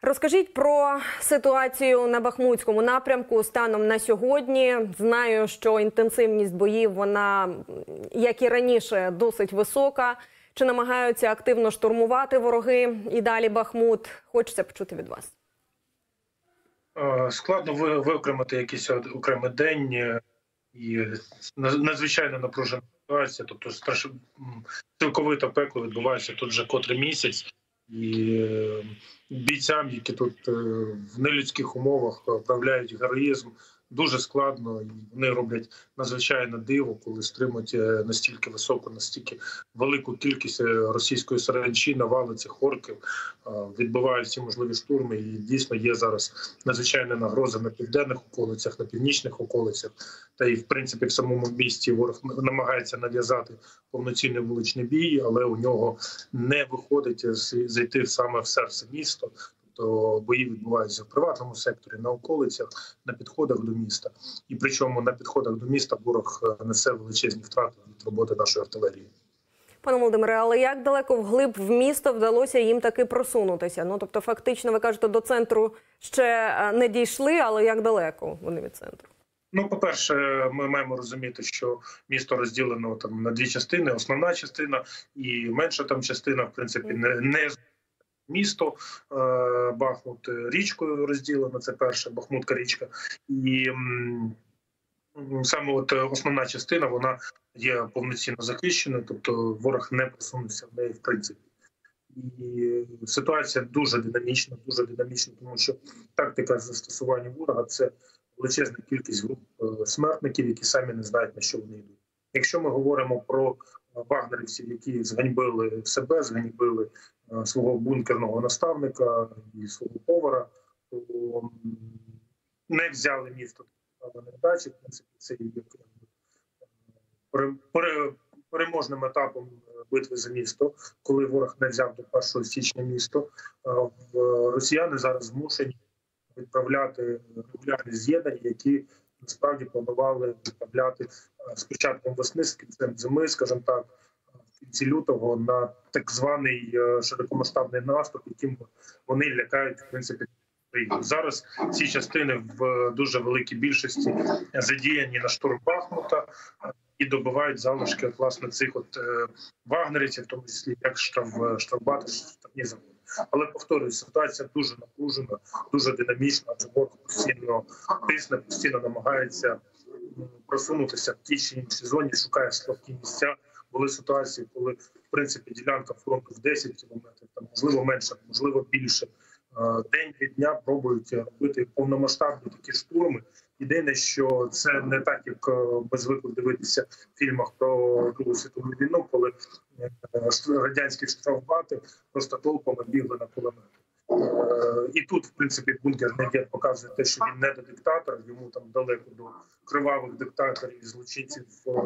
Розкажіть про ситуацію на Бахмутському напрямку станом на сьогодні. Знаю, що інтенсивність боїв, вона, як і раніше, досить висока. Чи намагаються активно штурмувати вороги і далі Бахмут? Хочеться почути від вас. Складно виокремити якийсь окремий день і надзвичайно напружена ситуація. Тобто цілковито пекло відбувається тут вже котрий місяць. І бійцям, які тут в нелюдських умовах проявляють героїзм, дуже складно, і вони роблять надзвичайно диво, коли стримують настільки високу, настільки велику кількість російської саранчі, навали цих орків, відбивають всі можливі штурми. І дійсно є зараз надзвичайна загроза на південних околицях, на північних околицях. Та і в принципі в самому місті ворог намагається нав'язати повноцінний вуличний бій, але у нього не виходить зайти саме в серце міста. То бої відбуваються в приватному секторі, на околицях, на підходах до міста. І причому на підходах до міста ворог несе величезні втрати від роботи нашої артилерії. Пане Володимире, але як далеко вглиб в місто вдалося їм таки просунутися? Ну, тобто, фактично, ви кажете, до центру ще не дійшли, але як далеко вони від центру? Ну, по-перше, ми маємо розуміти, що місто розділено там на дві частини. Основна частина і менша там частина, в принципі, не місто Бахмут річкою розділено, це перша Бахмутська річка. І саме от основна частина, вона є повноцінно захищеною, тобто ворог не просунувся в неї в принципі. І ситуація дуже динамічна, тому що тактика застосування ворога – це величезна кількість груп смертників, які самі не знають, на що вони йдуть. Якщо ми говоримо про вагнерівців, які зганьбили себе, зганьбили свого бункерного наставника і свого повара, то не взяли місто на невдачі. В принципі, це є переможним етапом битви за місто, коли ворог не взяв до 1 січня місто. Росіяни зараз змушені відправляти регулярні з'єднання, які насправді планували відправляти з початком весни, з кінцем зими, скажімо так, в кінці лютого на так званий широкомасштабний наступ, яким вони лякають, в принципі, Україну. Зараз ці частини в дуже великій більшості задіяні на штурм Бахмута і добивають залишки, власне, цих вагнерівців, в тому числі як штрафбати, штрафні заводи. Але, повторюю, ситуація дуже напружена, дуже динамічна, адже ворог постійно тисне, постійно намагається просунутися в тій чи іншій зоні, шукає слабкі місця. Були ситуації, коли, в принципі, ділянка фронту в 10 кілометрів, там, можливо, менше, можливо, більше. День від дня пробують робити повномасштабні такі штурми. Єдине, що це не так, як ми звикли дивитися в фільмах про Другу світову війну, коли радянські штрафбати просто толпами бігли на кулемети. І тут, в принципі, бункерний дід показує те, що він не до диктатора, йому там далеко до кривавих диктаторів і злочинців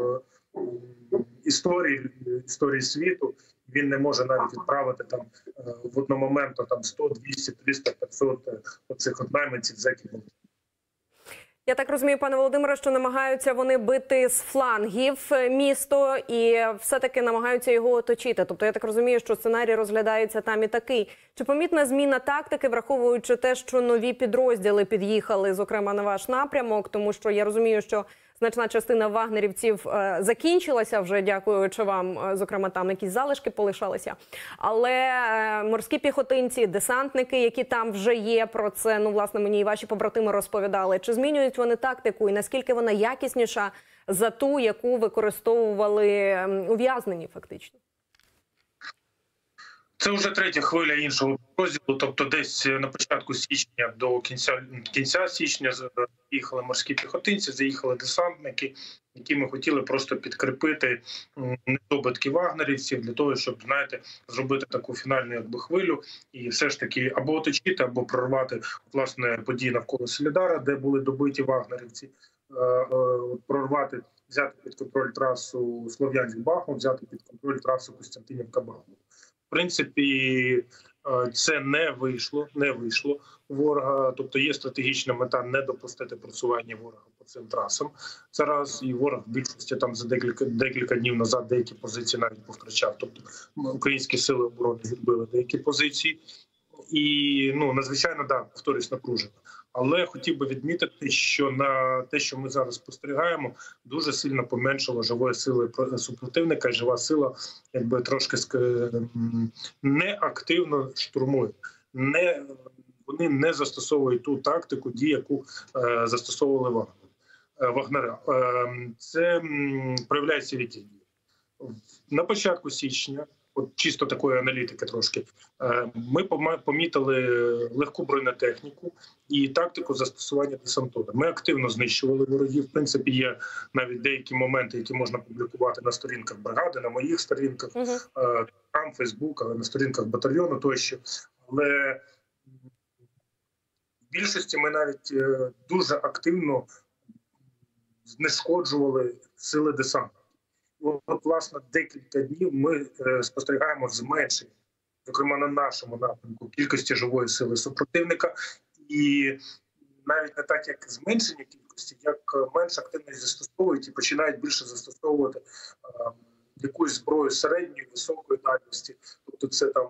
історії світу. Він не може навіть відправити там в одномоментно там 100, 200, 300, 500 оцих найманців зеків. Я так розумію, пане Володимире, що намагаються вони бити з флангів місто і все-таки намагаються його оточити. Тобто я так розумію, що сценарій розглядається там і такий. Чи помітна зміна тактики, враховуючи те, що нові підрозділи під'їхали, зокрема, на ваш напрямок? Тому що я розумію, що значна частина вагнерівців закінчилася вже, дякуючи вам, зокрема, там якісь залишки полишалися. Але морські піхотинці, десантники, які там вже є, про це, ну, власне, мені і ваші побратими розповідали. Чи змінюють вони тактику і наскільки вона якісніша за ту, яку використовували ув'язнені фактично? Це вже третя хвиля іншого розділу, тобто десь на початку січня до кінця січня заїхали морські піхотинці, заїхали десантники, які ми хотіли просто підкріпити недобитки вагнерівців для того, щоб, знаєте, зробити таку фінальну хвилю і все ж таки або оточити, або прорвати, власне, події навколо Солідара, де були добиті вагнерівці, прорвати, взяти під контроль трасу Слов'янськ-Бахмут, взяти під контроль трасу Костянтинівка-Бахмут. В принципі, це не вийшло у ворога, тобто є стратегічна мета не допустити просування ворога по цим трасам. Це раз, і ворог в більшості там за декілька днів назад деякі позиції навіть повтрачав, тобто українські сили оборони відбили деякі позиції. і надзвичайно, повторюсь, напружено. Але хотів би відмітити, що на те, що ми зараз спостерігаємо, дуже сильно поменшало живої сили супротивника, і жива сила трошки неактивно штурмує. Вони не застосовують ту тактику дій, яку застосовували вагнера. Це проявляється в яких діях. На початку січня, чисто такої аналітики трошки, ми помітили легку бронетехніку і тактику застосування десантури. Ми активно знищували ворогів. В принципі, є навіть деякі моменти, які можна публікувати на сторінках бригади, на моїх сторінках, там, Фейсбук, але на сторінках батальйону тощо. Але в більшості ми навіть дуже активно знешкоджували сили десанту. Власне, декілька днів ми спостерігаємо зменшення, зокрема на нашому напрямку, кількості живої сили супротивника. І навіть не так, як зменшення кількості, як менш активність застосовують і починають більше застосовувати якусь зброю середньої, високої дальності. Тобто це там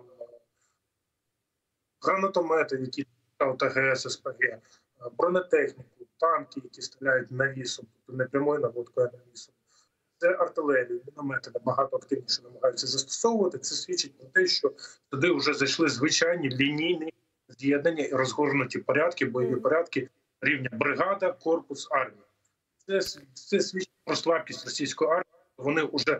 гранатомети, які ТГС, СПГ, бронетехніку, танки, які стріляють навісом, тобто не прямою наводкою, а навісом. Це артилерію, міномети набагато активніше намагаються застосовувати. Це свідчить про те, що туди вже зайшли звичайні лінійні з'єднання і розгорнуті порядки, бойові порядки рівня бригада, корпус, армія. Це свідчить про слабкість російської армії. Вони вже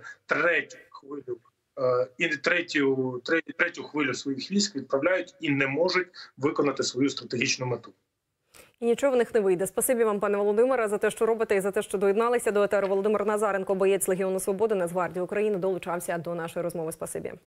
третю хвилю своїх військ відправляють і не можуть виконати свою стратегічну мету. І нічого в них не вийде. Спасибі вам, пане Володимире, за те, що робите і за те, що доєдналися до етеру. Володимир Назаренко, боєць Легіону Свободи, Нацгвардії України, долучався до нашої розмови. Спасибі.